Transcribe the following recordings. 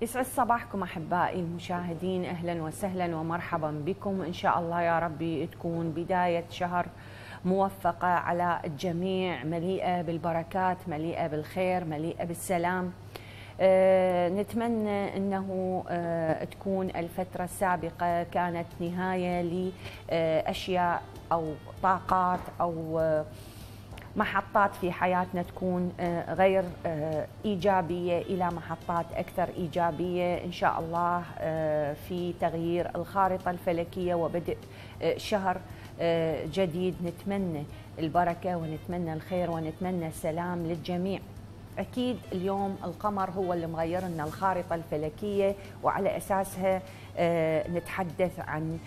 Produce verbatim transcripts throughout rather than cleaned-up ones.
يسعد صباحكم أحبائي المشاهدين، أهلا وسهلا ومرحبا بكم. إن شاء الله يا ربي تكون بداية شهر موفقة على الجميع، مليئة بالبركات، مليئة بالخير، مليئة بالسلام. أه نتمنى أنه أه تكون الفترة السابقة كانت نهاية لأشياء أو طاقات أو أه محطات في حياتنا تكون غير إيجابية إلى محطات أكثر إيجابية إن شاء الله، في تغيير الخارطة الفلكية وبدء شهر جديد. نتمنى البركة ونتمنى الخير ونتمنى السلام للجميع. أكيد اليوم القمر هو اللي مغير لنا الخارطة الفلكية، وعلى أساسها نتحدث عن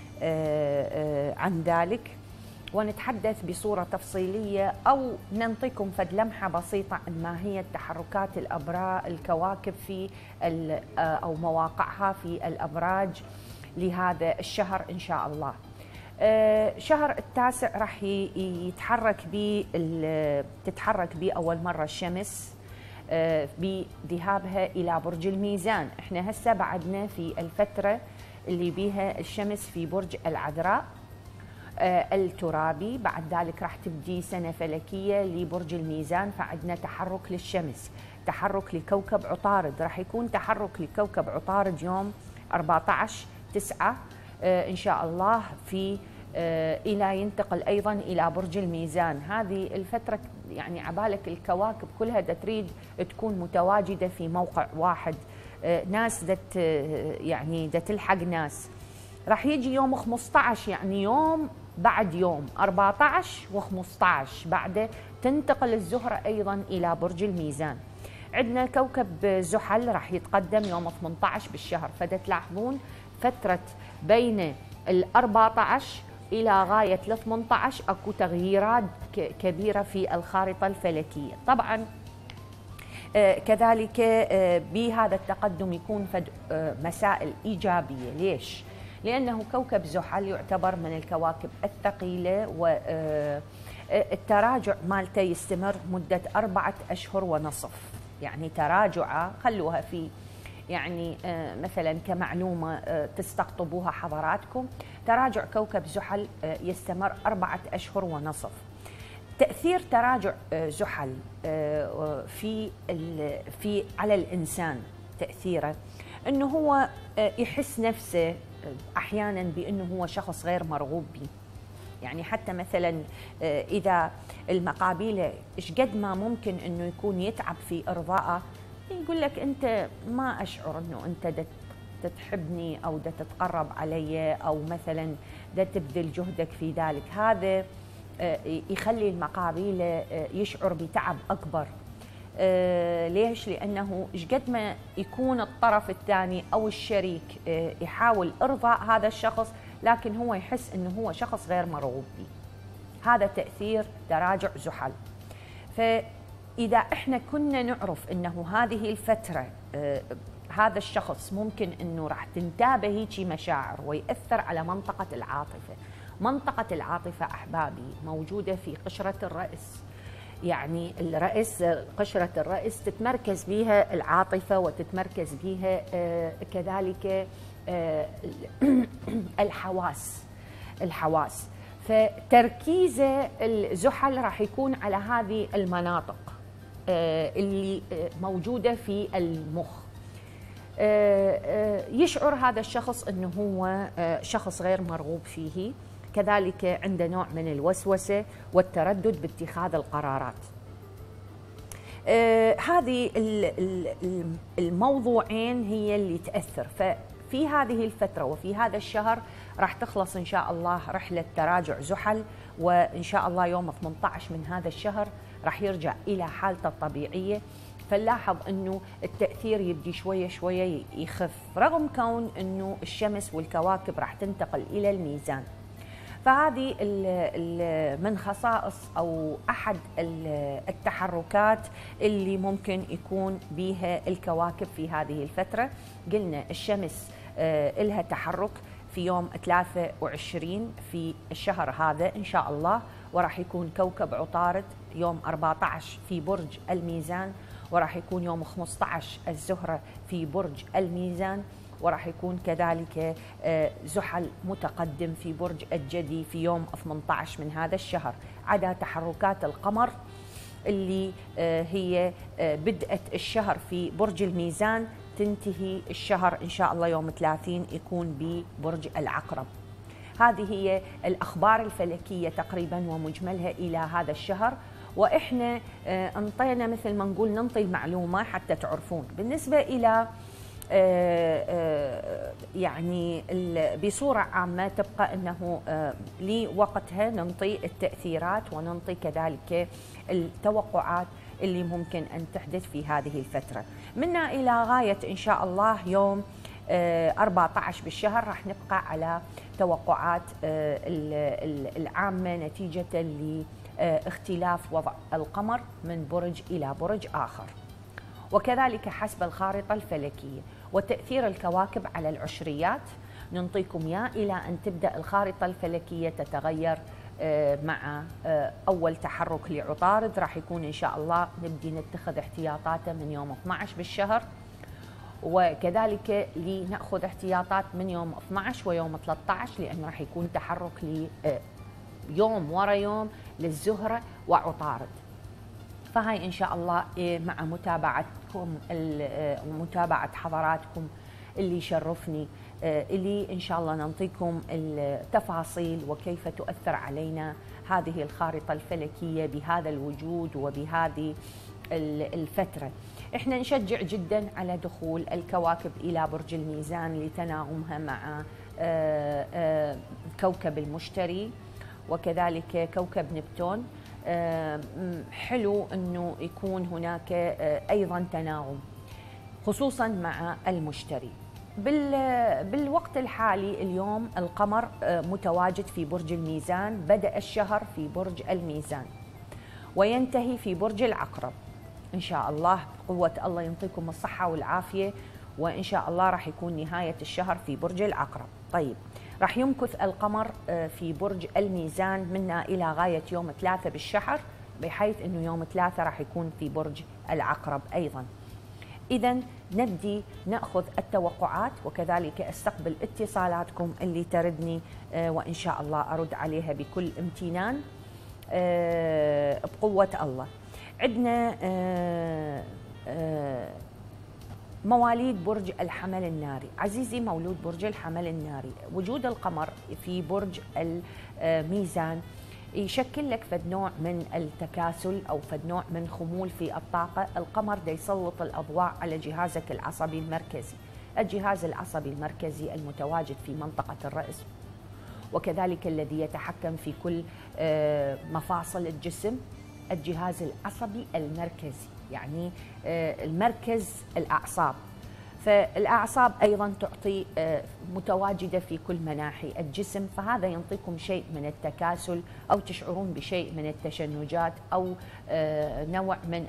عن ذلك ونتحدث بصورة تفصيلية أو ننطيكم فد لمحة بسيطة عن ما هي التحركات الأبراج الكواكب في أو مواقعها في الأبراج لهذا الشهر إن شاء الله. شهر التاسع راح يتحرك به تتحرك به أول مرة الشمس بذهابها إلى برج الميزان. إحنا هسه بعدنا في الفترة اللي بيها الشمس في برج العذراء الترابي، بعد ذلك راح تبدي سنة فلكية لبرج الميزان، فعندنا تحرك للشمس، تحرك لكوكب عطارد. راح يكون تحرك لكوكب عطارد يوم أربعة عشر تسعة إن شاء الله، في إلى ينتقل أيضا إلى برج الميزان. هذه الفترة يعني عبالك الكواكب كلها دا تريد تكون متواجدة في موقع واحد، ناس دت يعني دا تلحق ناس. راح يجي يوم خمسة عشر يعني يوم بعد يوم أربعة عشر وخمسة عشر بعده تنتقل الزهرة أيضا إلى برج الميزان. عندنا كوكب زحل راح يتقدم يوم ثمانية عشر بالشهر، فدا تلاحظون فترة بين ال أربعة عشر إلى غاية ال ثمانية عشر أكو تغييرات كبيرة في الخارطة الفلكية. طبعا آه كذلك آه بهذا التقدم يكون فد آه مسائل إيجابية. ليش؟ لأنه كوكب زحل يعتبر من الكواكب الثقيلة، والتراجع مالته يستمر مدة أربعة أشهر ونصف. يعني تراجعه خلوها في يعني مثلا كمعلومة تستقطبوها حضراتكم، تراجع كوكب زحل يستمر أربعة أشهر ونصف. تأثير تراجع زحل في في على الإنسان تأثيره أنه هو يحس نفسه أحيانا بأنه هو شخص غير مرغوب به. يعني حتى مثلا إذا المقابلة إيش قد ما ممكن أنه يكون يتعب في إرضائه، يقول لك أنت ما أشعر أنه أنت تحبني أو دا تتقرب علي أو مثلا دا تبذل جهدك في ذلك. هذا يخلي المقابلة يشعر بتعب أكبر. آه ليش؟ لأنه إيش قد ما يكون الطرف الثاني أو الشريك آه يحاول إرضاء هذا الشخص، لكن هو يحس أنه هو شخص غير مرغوب به. هذا تأثير تراجع زحل. فإذا إحنا كنا نعرف أنه هذه الفترة آه هذا الشخص ممكن أنه راح تنتابه هيجي مشاعر ويأثر على منطقة العاطفة. منطقة العاطفة أحبابي موجودة في قشرة الرأس، يعني الرأس، قشرة الرأس تتمركز بها العاطفة وتتمركز بها آه كذلك آه الحواس الحواس فتركيزه الزحل راح يكون على هذه المناطق آه اللي موجودة في المخ. آه آه يشعر هذا الشخص أنه هو آه شخص غير مرغوب فيه. كذلك عنده نوع من الوسوسة والتردد باتخاذ القرارات. آه هذه الموضوعين هي اللي تأثر. ففي هذه الفترة وفي هذا الشهر راح تخلص إن شاء الله رحلة تراجع زحل، وإن شاء الله يوم ثمانية عشر من هذا الشهر راح يرجع إلى حالته الطبيعية. فنلاحظ أنه التأثير يبدي شوية شوية يخف، رغم كون أنه الشمس والكواكب راح تنتقل إلى الميزان. فهذه من خصائص أو أحد التحركات اللي ممكن يكون بها الكواكب في هذه الفترة. قلنا الشمس إلها تحرك في يوم ثلاثة وعشرين في الشهر هذا إن شاء الله، وراح يكون كوكب عطارد يوم أربعة عشر في برج الميزان، وراح يكون يوم خمسة عشر الزهرة في برج الميزان، وراح يكون كذلك زحل متقدم في برج الجدي في يوم ثمانية عشر من هذا الشهر، عدا تحركات القمر اللي هي بدأت الشهر في برج الميزان، تنتهي الشهر إن شاء الله يوم ثلاثين يكون ببرج العقرب. هذه هي الأخبار الفلكية تقريبا ومجملها إلى هذا الشهر، وإحنا انطينا مثل ما نقول ننطي المعلومة حتى تعرفون. بالنسبة إلى يعني بصورة عامة تبقى أنه لوقتها ننطي التأثيرات وننطي كذلك التوقعات اللي ممكن أن تحدث في هذه الفترة. منا إلى غاية إن شاء الله يوم أربعة عشر بالشهر راح نبقى على توقعات العامة نتيجة لاختلاف وضع القمر من برج إلى برج آخر، وكذلك حسب الخارطة الفلكية وتأثير الكواكب على العشريات ننطيكم إياه إلى أن تبدأ الخارطة الفلكية تتغير مع أول تحرك لعطارد. راح يكون إن شاء الله نبدي نتخذ احتياطاته من يوم اثني عشر بالشهر، وكذلك لنأخذ احتياطات من يوم اثني عشر ويوم ثلاثة عشر، لأنه راح يكون تحرك يوم ورا يوم للزهرة وعطارد. فهاي إن شاء الله مع متابعتكم ومتابعة حضراتكم اللي يشرفني، اللي إن شاء الله نعطيكم التفاصيل وكيف تؤثر علينا هذه الخارطة الفلكية بهذا الوجود وبهذه الفترة. إحنا نشجع جدا على دخول الكواكب إلى برج الميزان لتناغمها مع كوكب المشتري وكذلك كوكب نبتون. حلو أنه يكون هناك أيضا تناغم خصوصا مع المشتري. بالوقت الحالي اليوم القمر متواجد في برج الميزان، بدأ الشهر في برج الميزان وينتهي في برج العقرب. إن شاء الله بقوة الله ينطيكم الصحة والعافية، وإن شاء الله راح يكون نهاية الشهر في برج العقرب. طيب راح يمكث القمر في برج الميزان منا إلى غاية يوم ثلاثة بالشهر، بحيث أنه يوم ثلاثة راح يكون في برج العقرب أيضا. إذا نبدي نأخذ التوقعات وكذلك استقبل اتصالاتكم اللي تردني، وإن شاء الله أرد عليها بكل امتنان بقوة الله. عندنا مواليد برج الحمل الناري. عزيزي مولود برج الحمل الناري، وجود القمر في برج الميزان يشكل لك فد نوع من التكاسل أو فد نوع من خمول في الطاقة. القمر دا يسلط الأضواء على جهازك العصبي المركزي، الجهاز العصبي المركزي المتواجد في منطقة الرأس، وكذلك الذي يتحكم في كل مفاصل الجسم، الجهاز العصبي المركزي، يعني المركز الأعصاب. فالأعصاب أيضا تعطي متواجدة في كل مناحي الجسم، فهذا ينطيكم شيء من التكاسل أو تشعرون بشيء من التشنجات أو نوع من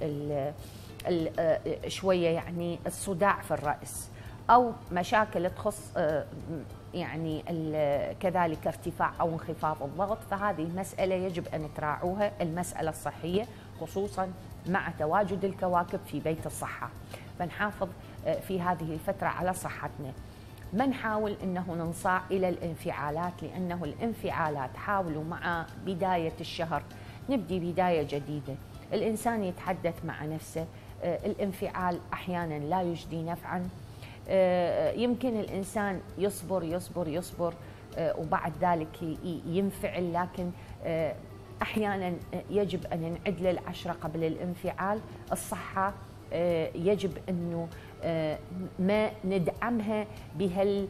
أن شوية يعني الصداع في الرأس، أو مشاكل تخص يعني كذلك ارتفاع أو انخفاض الضغط. فهذه المسألة يجب أن تراعوها، المسألة الصحية، خصوصا مع تواجد الكواكب في بيت الصحة. فنحافظ في هذه الفترة على صحتنا، ما نحاول أنه ننصاع إلى الانفعالات، لأنه الانفعالات حاولوا مع بداية الشهر نبدي بداية جديدة. الإنسان يتحدث مع نفسه، الانفعال أحيانا لا يجدي نفعا. يمكن الإنسان يصبر يصبر يصبر وبعد ذلك ينفعل، لكن أحيانا يجب أن نعد للعشرة قبل الانفعال. الصحة يجب أنه ما ندعمها بهال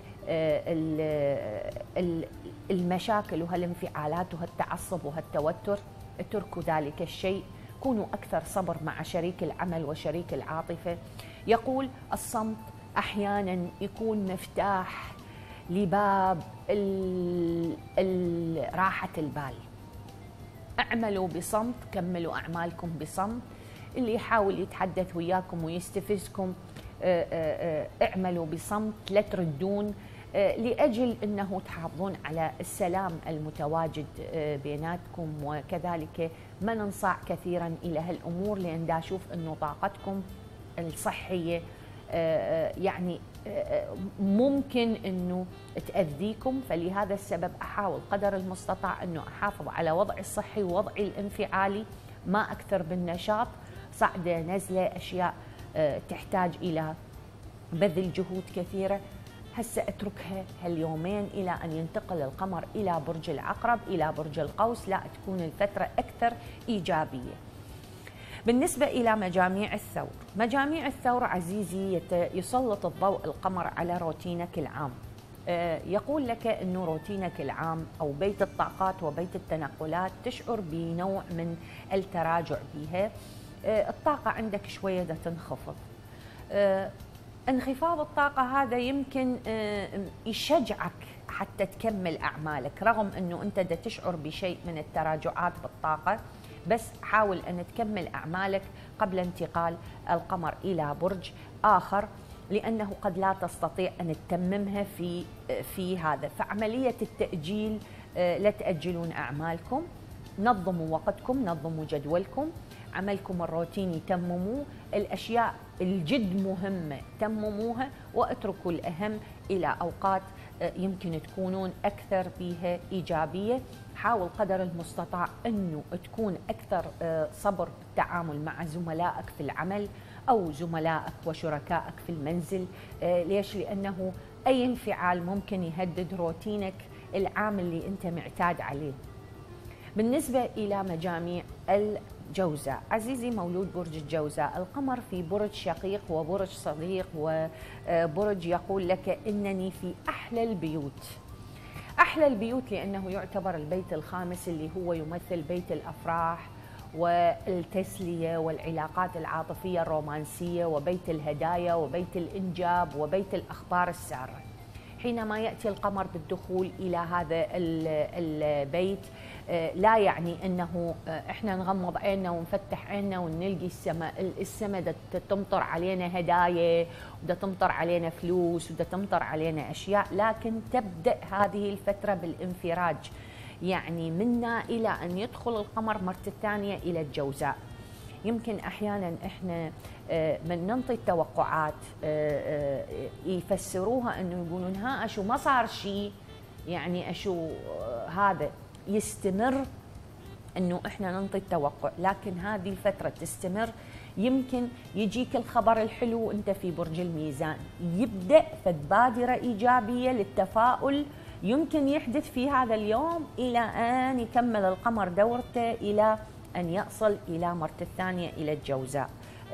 المشاكل وهالانفعالات وهالتعصب وهالتوتر. اتركوا ذلك الشيء، كونوا أكثر صبر مع شريك العمل وشريك العاطفة. يقول الصمت أحيانا يكون مفتاح لباب راحة البال. اعملوا بصمت، كملوا أعمالكم بصمت. اللي يحاول يتحدث وياكم ويستفزكم اعملوا بصمت، لا تردون. لأجل أنه تحافظون على السلام المتواجد بيناتكم، وكذلك ما ننصاع كثيرا إلى هالأمور لأن دا أشوف أنه طاقتكم الصحية يعني ممكن أنه تأذيكم. فلهذا السبب أحاول قدر المستطاع أنه أحافظ على وضعي الصحي ووضعي الانفعالي، ما أكثر بالنشاط، صعدة نزلة أشياء تحتاج إلى بذل جهود كثيرة هسه اتركها هاليومين الى ان ينتقل القمر الى برج العقرب الى برج القوس، لا تكون الفتره اكثر ايجابيه. بالنسبه الى مجاميع الثور، مجاميع الثور عزيزي يسلط الضوء القمر على روتينك العام. يقول لك انه روتينك العام او بيت الطاقات وبيت التنقلات تشعر بنوع من التراجع بها، الطاقه عندك شويه دا تنخفض. انخفاض الطاقة هذا يمكن يشجعك حتى تكمل أعمالك، رغم أنه أنت دا تشعر بشيء من التراجعات بالطاقة، بس حاول أن تكمل أعمالك قبل انتقال القمر إلى برج آخر، لأنه قد لا تستطيع أن تتممها في في هذا. فعملية التأجيل، لا تأجلون أعمالكم، نظموا وقتكم، نظموا جدولكم، عملكم الروتيني تمموه، الأشياء الجد مهمة تمموها، واتركوا الأهم إلى أوقات يمكن تكونون أكثر بها إيجابية. حاول قدر المستطاع أنه تكون أكثر صبر بالتعامل مع زملائك في العمل أو زملائك وشركائك في المنزل. ليش؟ لأنه أي انفعال ممكن يهدد روتينك العام اللي أنت معتاد عليه. بالنسبة إلى مجاميع الجوزاء، عزيزي مولود برج الجوزاء، القمر في برج شقيق وبرج صديق وبرج يقول لك إنني في أحلى البيوت. أحلى البيوت لأنه يعتبر البيت الخامس اللي هو يمثل بيت الأفراح والتسلية والعلاقات العاطفية الرومانسية، وبيت الهدايا وبيت الإنجاب وبيت الأخبار السارة. حينما يأتي القمر بالدخول إلى هذا البيت لا يعني أنه إحنا نغمض عيننا ونفتح عيننا ونلقي السماء السماء تمطر علينا هدايا ودا تمطر علينا فلوس ودا تمطر علينا أشياء، لكن تبدأ هذه الفترة بالانفراج، يعني منا إلى أن يدخل القمر مرة الثانية إلى الجوزاء. يمكن أحيانا إحنا من ننطي التوقعات يفسروها أنه يقولون ها أشو ما صار شيء، يعني أشو هذا يستمر أنه إحنا ننطي التوقع، لكن هذه الفترة تستمر. يمكن يجيك الخبر الحلو أنت في برج الميزان، يبدأ فبادرة إيجابية للتفاؤل يمكن يحدث في هذا اليوم إلى أن يكمل القمر دورته إلى أن يصل إلى مرته الثانية إلى الجوزاء.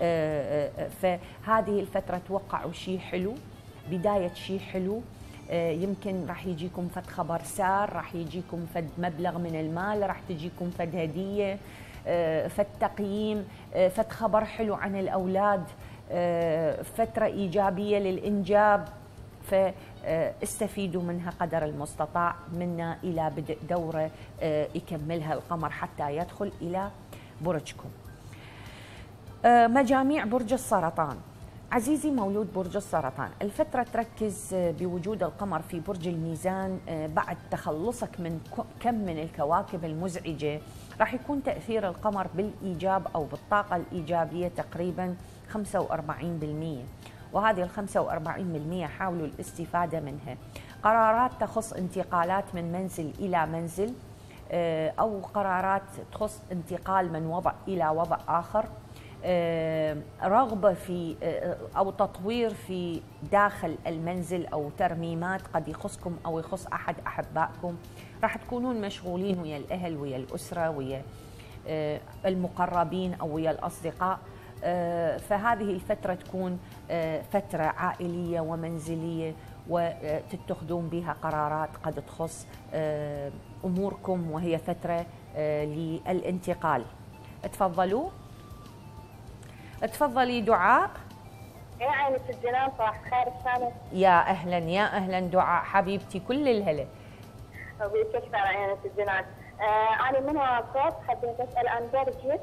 فهذه الفترة توقعوا شيء حلو، بداية شيء حلو. يمكن راح يجيكم فد خبر سار، راح يجيكم فد مبلغ من المال، راح تجيكم فد هدية، فد تقييم، فد خبر حلو عن الأولاد، فترة إيجابية للإنجاب. فاستفيدوا منها قدر المستطاع، منا إلى بدء دورة يكملها القمر حتى يدخل إلى برجكم. مجاميع برج السرطان، عزيزي مولود برج السرطان، الفترة تركز بوجود القمر في برج الميزان بعد تخلصك من كم من الكواكب المزعجة. راح يكون تأثير القمر بالإيجاب أو بالطاقة الإيجابية تقريبا خمسة وأربعين بالمئة، وهذه ال خمسة وأربعين بالمئة حاولوا الاستفادة منها. قرارات تخص انتقالات من منزل إلى منزل، أو قرارات تخص انتقال من وضع إلى وضع آخر، رغبة في أو تطوير في داخل المنزل أو ترميمات قد يخصكم أو يخص أحد أحبائكم. راح تكونون مشغولين ويا الأهل ويا الأسرة ويا المقربين أو ويا الأصدقاء. فهذه الفترة تكون فترة عائلية ومنزلية، وتتخذون بها قرارات قد تخص أموركم، وهي فترة للانتقال. تفضلوا. تفضلي دعاء. يا عينة الجنان، صباح الخير الشامل. يا أهلا يا أهلا دعاء حبيبتي، كل الهلا. بيك أكثر عينة الجنان. آه أنا من صوت حبيت أسأل عن درجة.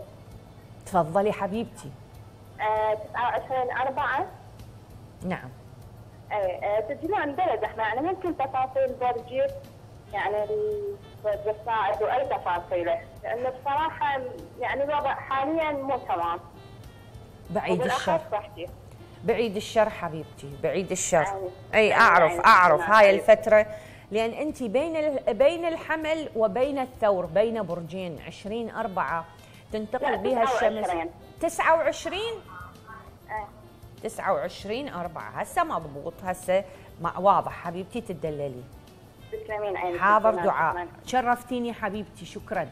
تفضلي حبيبتي. آه تسعة وعشرين أربعة. نعم. اي تجينا بلد احنا يعني ممكن تفاصيل برجي يعني الرصائد واي تفاصيله، لانه بصراحه يعني الوضع حاليا مو تمام. بعيد الشر. صحتي. بعيد الشر حبيبتي، بعيد الشر. يعني. اي يعني اعرف يعني اعرف يعني هاي يعني. الفتره، لان انت بين بين الحمل وبين الثور، بين برجين عشرين أربعة تنتقل بها الشمس. تسعة وعشرين اه تسعة وعشرين أربعة هسه مضبوط، هسه واضح حبيبتي، تدللي. تسلمين عينك. حاضر دعاء، شرفتيني حبيبتي، شكرا.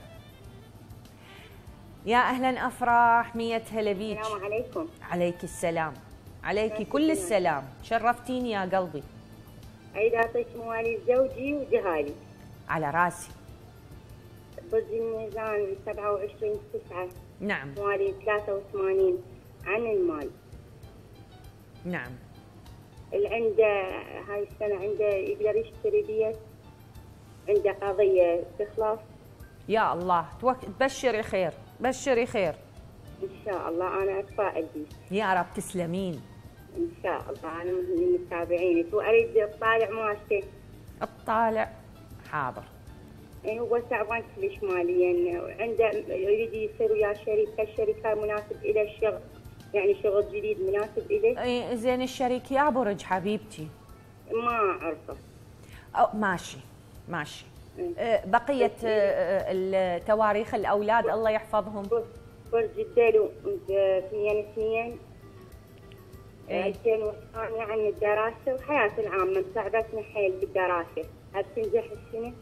يا اهلا افراح، مية هلا بيك. السلام عليكم. عليك السلام، عليك كل السلام، شرفتيني يا قلبي. اريد اعطيك مواليد زوجي وجهالي. على راسي. برج الميزان سبعة وعشرين تسعة. نعم. مواليد ثلاثة وثمانين. عن المال. نعم. اللي عنده هاي السنة عنده يقدر يشتري بيت، عنده قضية تخلص. يا الله توك... بشري خير، بشري خير ان شاء الله. انا اتفائل بيك يا رب. تسلمين ان شاء الله. انا من متابعينك واريد اطالع مالته. اطالع حاضر. يعني هو تعبان كلش ماليا، عنده يريد يصير ويا شركه، الشركه مناسب الى الشغل، يعني شغل جديد مناسب اليه. اي زين، الشريك يا برج حبيبتي؟ ما اعرفه. أو ماشي ماشي. أه بقيه أه التواريخ الاولاد الله يحفظهم. برج الدلو اثنين اثنين ألفين وثمانية. عن الدراسه وحياتي العامه، مساعدتني حيل بالدراسه. هل تنجح السنه؟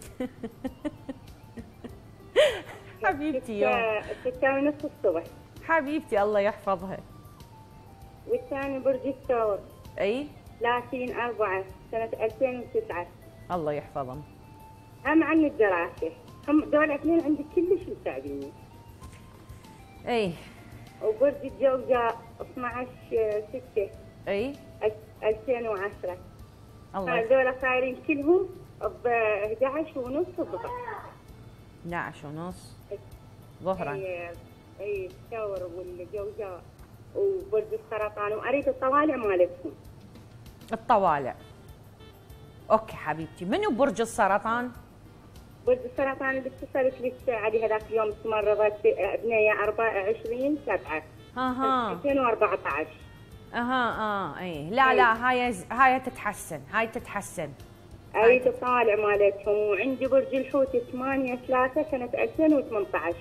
حبيبتي يوم ستة ونص الصبح. حبيبتي الله يحفظها. والثاني برج الثور. اي ثلاثين أربعة سنة ألفين وتسعة. الله يحفظهم. هم عن الدراسة، هم دول اثنين عندي كلش مساعديني. اي. وبرج الجوزاء اثنعش ستة. اي. ألفين وعشرة. الله هذول صايرين كلهم ب أحد عشر ونص الظهر. أحد عشر ونص ظهرا. اي اي الثور والجوزاء وبرج السرطان. واريد الطوالع مالتهم. الطوالع اوكي حبيبتي. منو برج السرطان؟ برج السرطان اللي اتصلت لك عليه هذاك اليوم، تمرضت بنيه أربعة وعشرين سبعة اها ألفين وأربعة عشر. اها اه اي لا لا هاي هاي تتحسن، هاي تتحسن. اريد الطالع مالتهم. وعندي برج الحوت ثمانية ثلاثة سنة ألفين وثمانية عشر.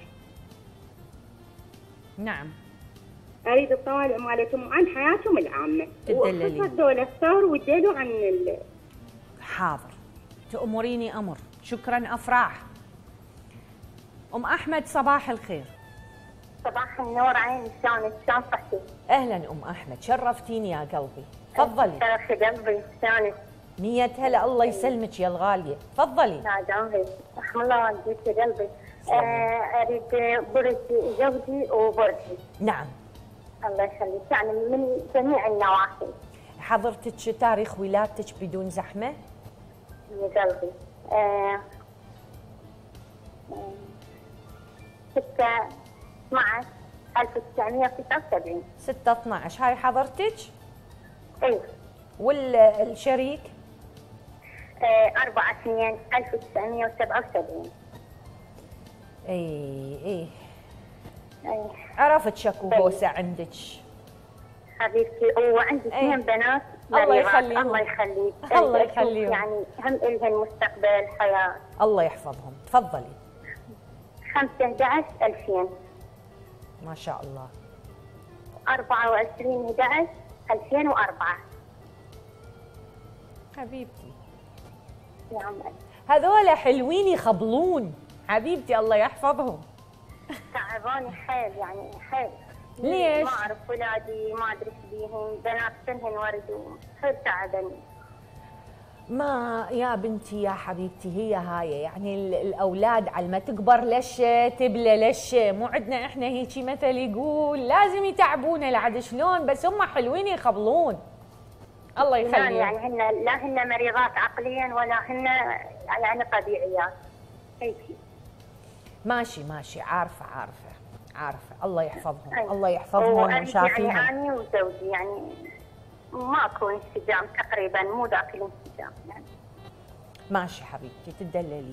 نعم. اريد الطوالع مالتهم عن حياتهم العامة. تدللي. وخصوصا الثور والدلو عن ال... حاضر، تأمريني أمر. شكرا أفراح. أم أحمد صباح الخير. صباح النور عيني، شلونك؟ شلون صحتك؟ أهلا أم أحمد، شرفتيني يا قلبي، تفضلي. شرف قلبي، شلونك؟ مية هلا، الله يسلمك يا الغالية، تفضلي. لا جنبي، رحم الله والديك يا قلبي. آه اريد برج زوجي وبرجي. نعم. الله يخليك، يعني من جميع النواحي. حضرتك تاريخ ولادتك بدون زحمة؟ يا قلبي آه ستة اثنعش ألف وتسعمية وتسعة وسبعين. ستة اثنعش هاي حضرتك؟ اي. والشريك؟ آه أربعة اثنين ألف وتسعمية وسبعة وسبعين. اي اي اي. عرفت شكو هوسة عندك حبيبتي. وعندي اثنين بنات. الله يخليهم. الله يخليك. الله يخليهم. يعني هم إلهن مستقبل حياة. الله يحفظهم، تفضلي. خمسة أحد عشر ألفين. ما شاء الله. أربعة وعشرين أحد عشر ألفين وأربعة. حبيبتي يا عمي هذول حلوين يخبلون حبيبتي، الله يحفظهم. تعباني حيل يعني حيل. ليش؟ ما أعرف ولادي، ما أدري إيش بيهم، بنات سنهن ورد حيل تعباني. ما يا بنتي يا حبيبتي، هي هاي يعني الأولاد على ما تكبر لشة تبلى لشة، مو عندنا إحنا هيجي مثل يقول لازم يتعبونا لعد شلون، بس هم حلوين يخبلون. الله يخليهم. يعني هن لا هن مريضات عقليا ولا هن يعني طبيعيات هيك. ماشي ماشي، عارفة عارفة عارفة. الله يحفظهم. أي. الله يحفظهم وشافيهم. يعني أنا وزوجي يعني ماكو انسجام تقريبا، مو ذاك الانسجام يعني. ماشي حبيبتي، تدللين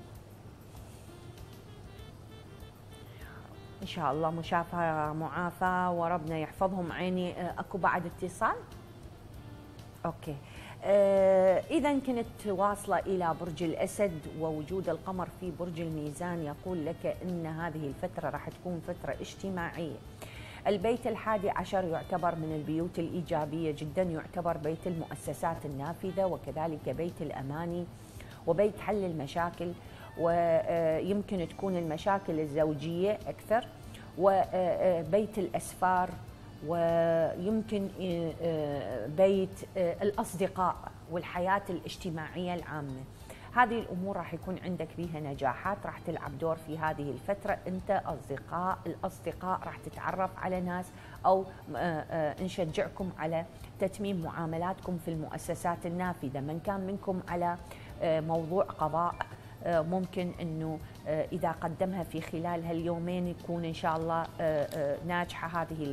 ان شاء الله مشافى معافى وربنا يحفظهم. عيني اكو بعد اتصال؟ اوكي. آه اذا كنت واصله الى برج الاسد ووجود القمر في برج الميزان يقول لك ان هذه الفتره راح تكون فتره اجتماعيه. البيت الحادي عشر يعتبر من البيوت الإيجابية جدا، يعتبر بيت المؤسسات النافذة وكذلك بيت الأماني وبيت حل المشاكل، ويمكن تكون المشاكل الزوجية أكثر، وبيت الأسفار، ويمكن بيت الأصدقاء والحياة الاجتماعية العامة. هذه الأمور راح يكون عندك فيها نجاحات، راح تلعب دور في هذه الفترة. أنت أصدقاء الأصدقاء راح تتعرف على ناس، أو نشجعكم على تتميم معاملاتكم في المؤسسات النافذة. من كان منكم على موضوع قضاء ممكن أنه إذا قدمها في خلال هاليومين يكون إن شاء الله ناجحة هذه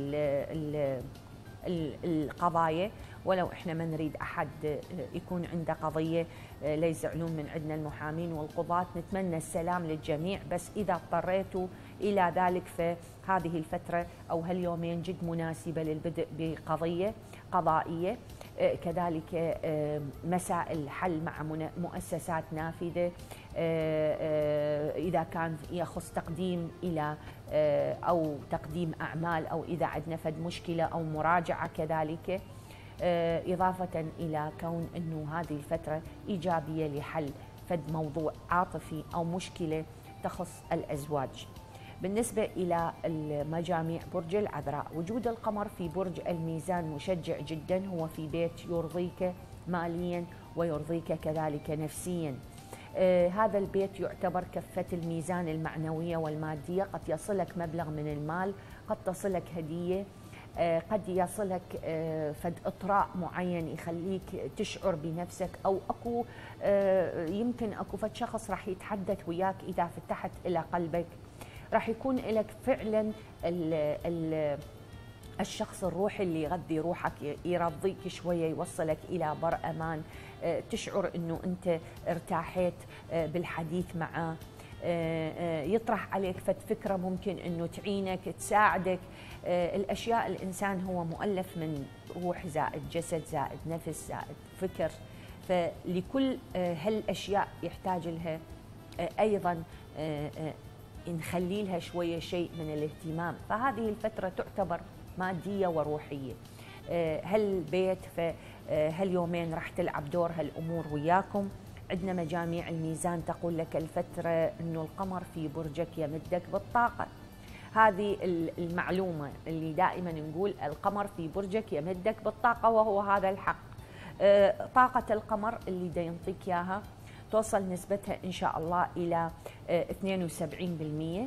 القضايا، ولو احنا ما نريد احد يكون عنده قضيه لا يزعلون من عندنا المحامين والقضاة، نتمنى السلام للجميع. بس اذا اضطريتوا الى ذلك فهذه الفتره او هاليومين جد مناسبه للبدء بقضيه قضائيه. كذلك مسائل حل مع مؤسسات نافذه، اذا كان يخص تقديم الى او تقديم اعمال، او اذا عندنا فد مشكله او مراجعه كذلك، إضافة إلى كون أنه هذه الفترة إيجابية لحل فد موضوع عاطفي أو مشكلة تخص الأزواج. بالنسبة إلى المجاميع برج العذراء، وجود القمر في برج الميزان مشجع جدا، هو في بيت يرضيك ماليا ويرضيك كذلك نفسيا. آه هذا البيت يعتبر كفة الميزان المعنوية والمادية، قد يصلك مبلغ من المال، قد تصلك هدية، قد يصلك فد إطراء معين يخليك تشعر بنفسك، أو أكو يمكن أكو فد شخص راح يتحدث وياك إذا فتحت إلى قلبك، راح يكون لك فعلا ال ال الشخص الروحي اللي يغذي روحك، يرضيك شوية، يوصلك إلى بر أمان، تشعر أنه أنت ارتاحيت بالحديث معه، يطرح عليك فد فكرة ممكن أنه تعينك تساعدك. الأشياء، الإنسان هو مؤلف من روح زائد جسد زائد نفس زائد فكر، فلكل هالأشياء يحتاج لها أيضا نخلي لها شوية شيء من الاهتمام. فهذه الفترة تعتبر مادية وروحية. هالبيت فهاليومين راح تلعب دور هالأمور وياكم. عندنا مجاميع الميزان تقول لك الفترة أنه القمر في برجك يمدك بالطاقة. هذه المعلومة اللي دائما نقول القمر في برجك يمدك بالطاقة، وهو هذا الحق. طاقة القمر اللي دا ينطيك إياها توصل نسبتها إن شاء الله إلى اثنين وسبعين بالمئة.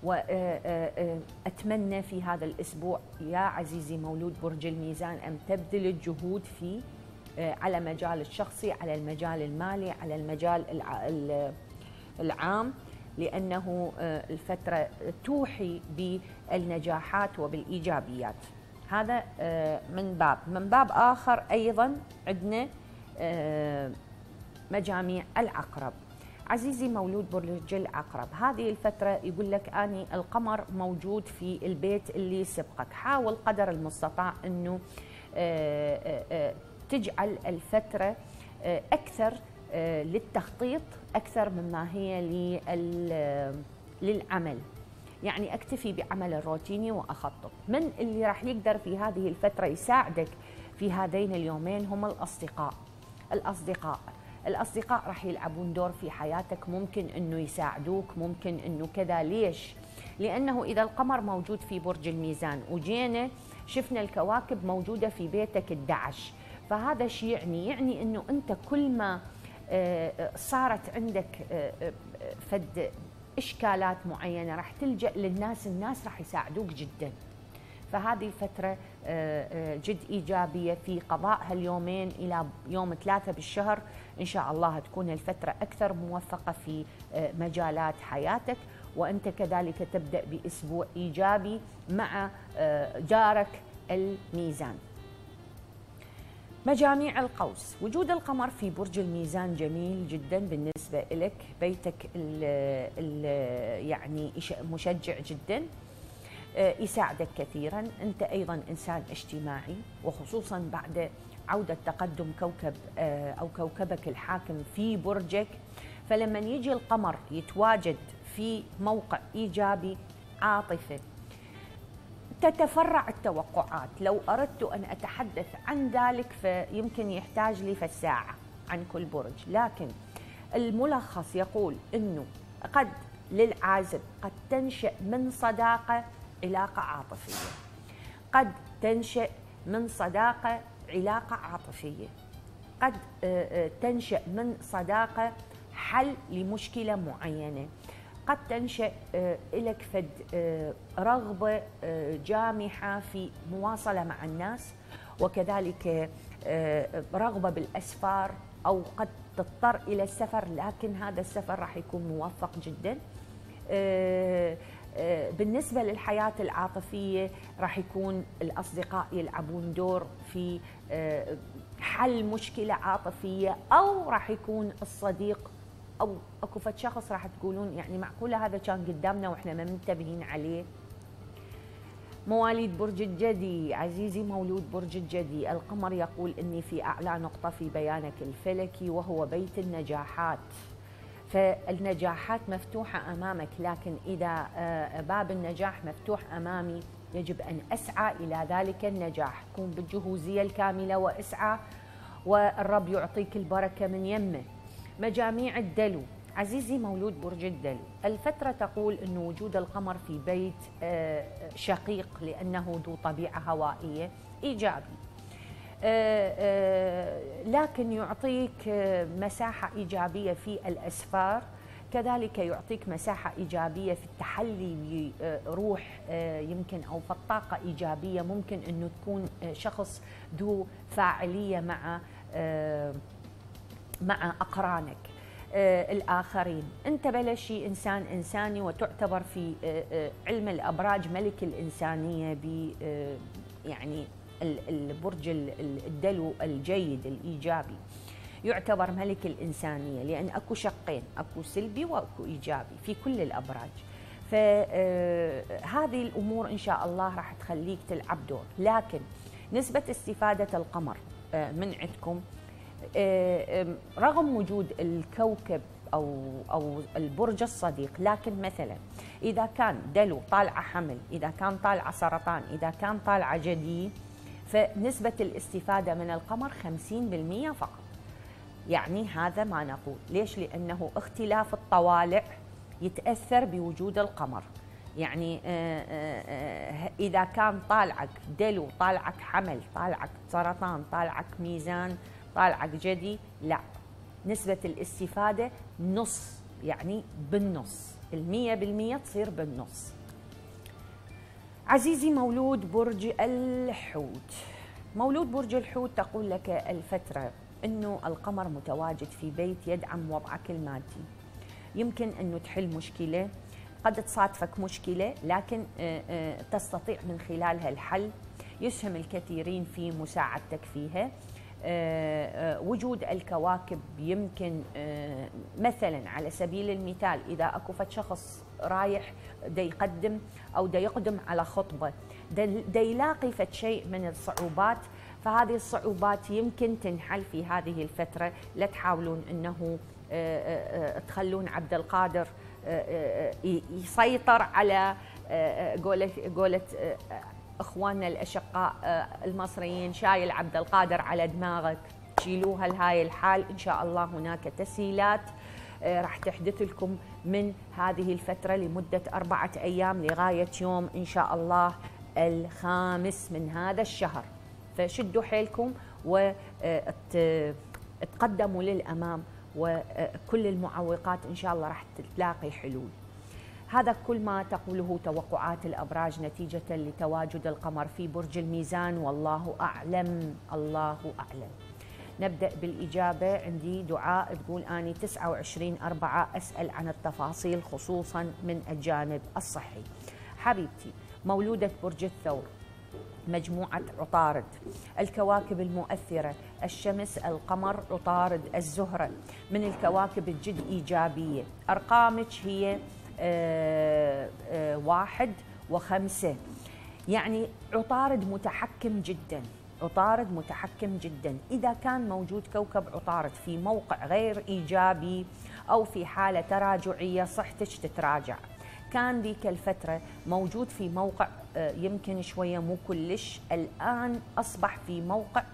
وأتمنى في هذا الأسبوع يا عزيزي مولود برج الميزان أن تبذل الجهود في على مجال الشخصي، على المجال المالي، على المجال العام، لأنه الفترة توحي بالنجاحات وبالإيجابيات. هذا من باب من باب آخر أيضا عندنا مجاميع العقرب. عزيزي مولود برج العقرب، هذه الفترة يقول لك أني القمر موجود في البيت اللي سبقك. حاول قدر المستطاع أنه تجعل الفترة أكثر للتخطيط أكثر مما هي للعمل، يعني أكتفي بعمل الروتيني وأخطط. من اللي راح يقدر في هذه الفترة يساعدك في هذين اليومين هم الأصدقاء. الأصدقاء الأصدقاء راح يلعبون دور في حياتك، ممكن أنه يساعدوك، ممكن أنه كذا. ليش؟ لأنه إذا القمر موجود في برج الميزان وجينا شفنا الكواكب موجودة في بيتك الدعش، فهذا شيء يعني يعني أنه أنت كل ما صارت عندك فد إشكالات معينة راح تلجأ للناس، الناس راح يساعدوك جدا. فهذه الفترة جد إيجابية في قضاء هاليومين إلى يوم ثلاثة بالشهر. إن شاء الله تكون الفترة أكثر موفقة في مجالات حياتك، وأنت كذلك تبدأ بأسبوع إيجابي مع جارك الميزان. مجاميع القوس. وجود القمر في برج الميزان جميل جدا بالنسبة لك، بيتك ال ال يعني مشجع جدا، يساعدك كثيرا. أنت أيضا إنسان اجتماعي، وخصوصا بعد عودة تقدم كوكب أو كوكبك الحاكم في برجك، فلما يجي القمر يتواجد في موقع إيجابي عاطفة تتفرع التوقعات. لو أردت أن أتحدث عن ذلك فيمكن يحتاج لي فالساعة عن كل برج، لكن الملخص يقول أنه قد للعازب قد تنشأ من صداقة علاقة عاطفية، قد تنشأ من صداقة علاقة عاطفية، قد تنشأ من صداقة حل لمشكلة معينة، قد تنشأ لك فد رغبة جامحة في مواصلة مع الناس، وكذلك رغبة بالأسفار، أو قد تضطر إلى السفر، لكن هذا السفر راح يكون موفق جدا. بالنسبة للحياة العاطفية راح يكون الأصدقاء يلعبون دور في حل مشكلة عاطفية، أو راح يكون الصديق أو أكو فد شخص راح تقولون يعني معقولة هذا كان قدامنا وإحنا ما منتبهين عليه. مواليد برج الجدي. عزيزي مولود برج الجدي، القمر يقول إني في أعلى نقطة في بيانك الفلكي، وهو بيت النجاحات. فالنجاحات مفتوحة أمامك، لكن إذا باب النجاح مفتوح أمامي يجب أن أسعى إلى ذلك النجاح. قم بالجهوزية الكاملة واسعى، والرب يعطيك البركة من يمه. مجاميع الدلو. عزيزي مولود برج الدلو، الفترة تقول أن وجود القمر في بيت شقيق لأنه ذو طبيعة هوائية إيجابي، لكن يعطيك مساحة إيجابية في الأسفار، كذلك يعطيك مساحة إيجابية في التحلي بروح يمكن أو في الطاقة إيجابية. ممكن أنه تكون شخص ذو فاعلية مع مع أقرانك آه الآخرين. أنت بلشي إنسان إنساني، وتعتبر في آه آه علم الأبراج ملك الإنسانية ب آه يعني البرج الدلو الجيد الإيجابي، يعتبر ملك الإنسانية، لأن أكو شقين، أكو سلبي وأكو إيجابي في كل الأبراج. فهذه الأمور إن شاء الله راح تخليك تلعب دور. لكن نسبة استفادة القمر آه من عندكم رغم وجود الكوكب او او البرج الصديق، لكن مثلا اذا كان دلو طالعه حمل، اذا كان طالعه سرطان، اذا كان طالعه جدي، فنسبه الاستفاده من القمر خمسين بالمئة فقط. يعني هذا ما نقول. ليش؟ لانه اختلاف الطوالع يتاثر بوجود القمر. يعني اذا كان طالعك دلو، طالعك حمل، طالعك سرطان، طالعك ميزان، طالعك جدي، لا، نسبة الاستفادة نص، يعني بالنص، المية بالمية تصير بالنص. عزيزي مولود برج الحوت. مولود برج الحوت تقول لك الفترة أنه القمر متواجد في بيت يدعم وضعك المادي. يمكن أنه تحل مشكلة، قد تصادفك مشكلة، لكن تستطيع من خلالها الحل. يسهم الكثيرين في مساعدتك فيها. أه أه وجود الكواكب يمكن أه مثلا على سبيل المثال إذا أكو فد شخص رايح دا يقدم أو دا يقدم على خطبة، دا, دا يلاقي فد شيء من الصعوبات، فهذه الصعوبات يمكن تنحل في هذه الفترة. لا تحاولون أنه تخلون عبد القادر يسيطر على قولة قولة اخواننا الاشقاء المصريين، شايل عبد القادر على دماغك، تشيلوها لهاي الحال. ان شاء الله هناك تسهيلات راح تحدث لكم من هذه الفتره لمده اربعه ايام لغايه يوم ان شاء الله الخامس من هذا الشهر. فشدوا حيلكم وتقدموا للامام، وكل المعوقات ان شاء الله راح تلاقي حلول. هذا كل ما تقوله توقعات الأبراج نتيجة لتواجد القمر في برج الميزان، والله أعلم. الله أعلم. نبدأ بالإجابة. عندي دعاء تقول أني تسعة وعشرين أربعة أسأل عن التفاصيل خصوصا من الجانب الصحي. حبيبتي مولودة برج الثور، مجموعة عطارد. الكواكب المؤثرة: الشمس، القمر، عطارد، الزهرة. من الكواكب الجد إيجابية. أرقامك هي آه آه واحد وخمسة. يعني عطارد متحكم جدا، عطارد متحكم جدا. إذا كان موجود كوكب عطارد في موقع غير إيجابي أو في حالة تراجعية صحتك تتراجع. كان ذيك الفترة موجود في موقع يمكن شوية مو كلش، الآن أصبح في موقع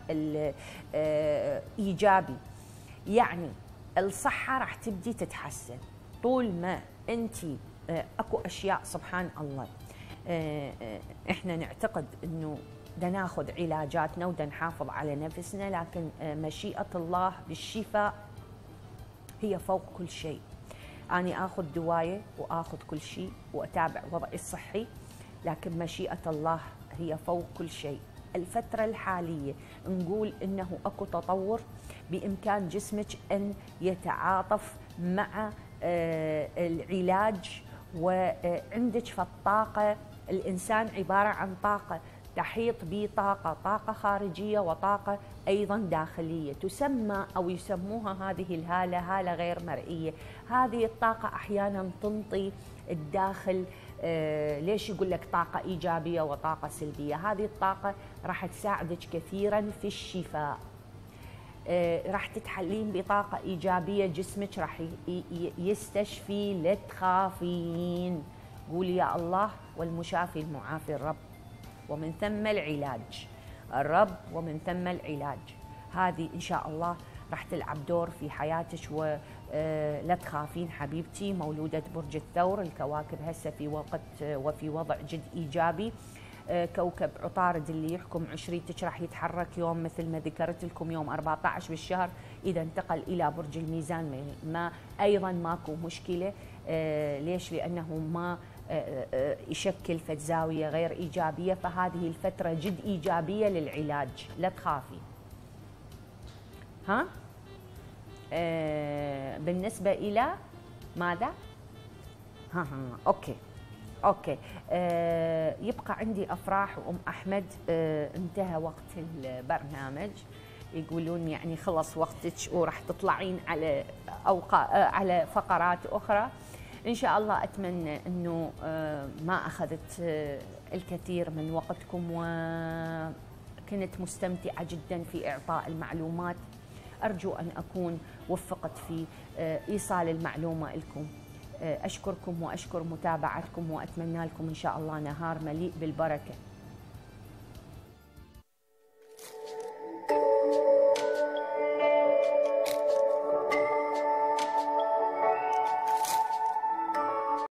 إيجابي. يعني الصحة راح تبدي تتحسن طول ما أنت أكو أشياء سبحان الله. إحنا نعتقد أنه بدنا ناخذ علاجاتنا وبدنا نحافظ على نفسنا، لكن مشيئة الله بالشفاء هي فوق كل شيء. أنا آخذ دواية وآخذ كل شيء وأتابع وضعي الصحي، لكن مشيئة الله هي فوق كل شيء. الفترة الحالية نقول إنه أكو تطور، بإمكان جسمك أن يتعاطف مع العلاج، وعندك فالطاقة. الإنسان عبارة عن طاقة تحيط به طاقة، طاقة خارجية وطاقة أيضا داخلية، تسمى أو يسموها هذه الهالة هالة غير مرئية. هذه الطاقة أحيانا تنطي الداخل. آه ليش يقول لك طاقة إيجابية وطاقة سلبية؟ هذه الطاقة راح تساعدك كثيرا في الشفاء. آه راح تتحلين بطاقة إيجابية، جسمك راح يستشفي، لا تخافين. قولي يا الله والمشافي المعافي الرب، ومن ثم العلاج. الرب ومن ثم العلاج. هذه إن شاء الله راح تلعب دور في حياتك، ولا تخافين حبيبتي. مولودة برج الثور، الكواكب هسه في وقت وفي وضع جد إيجابي. كوكب عطارد اللي يحكم عشريتك راح يتحرك يوم مثل ما ذكرت لكم يوم أربعة عشر بالشهر. إذا انتقل إلى برج الميزان ما أيضا ماكو مشكلة. ليش؟ لأنه ما يشكل فد زاوية غير إيجابية، فهذه الفترة جد إيجابية للعلاج، لا تخافي. ها آه بالنسبة إلى ماذا؟ ها ها أوكي أوكي آه يبقى عندي أفراح وأم أحمد. آه انتهى وقت البرنامج، يقولون يعني خلص وقتك وراح تطلعين على أوقا على فقرات أخرى. إن شاء الله أتمنى أنه ما أخذت الكثير من وقتكم، وكنت مستمتعة جدا في إعطاء المعلومات. أرجو أن أكون وفقت في إيصال المعلومة لكم. أشكركم وأشكر متابعتكم، وأتمنى لكم إن شاء الله نهار مليء بالبركة.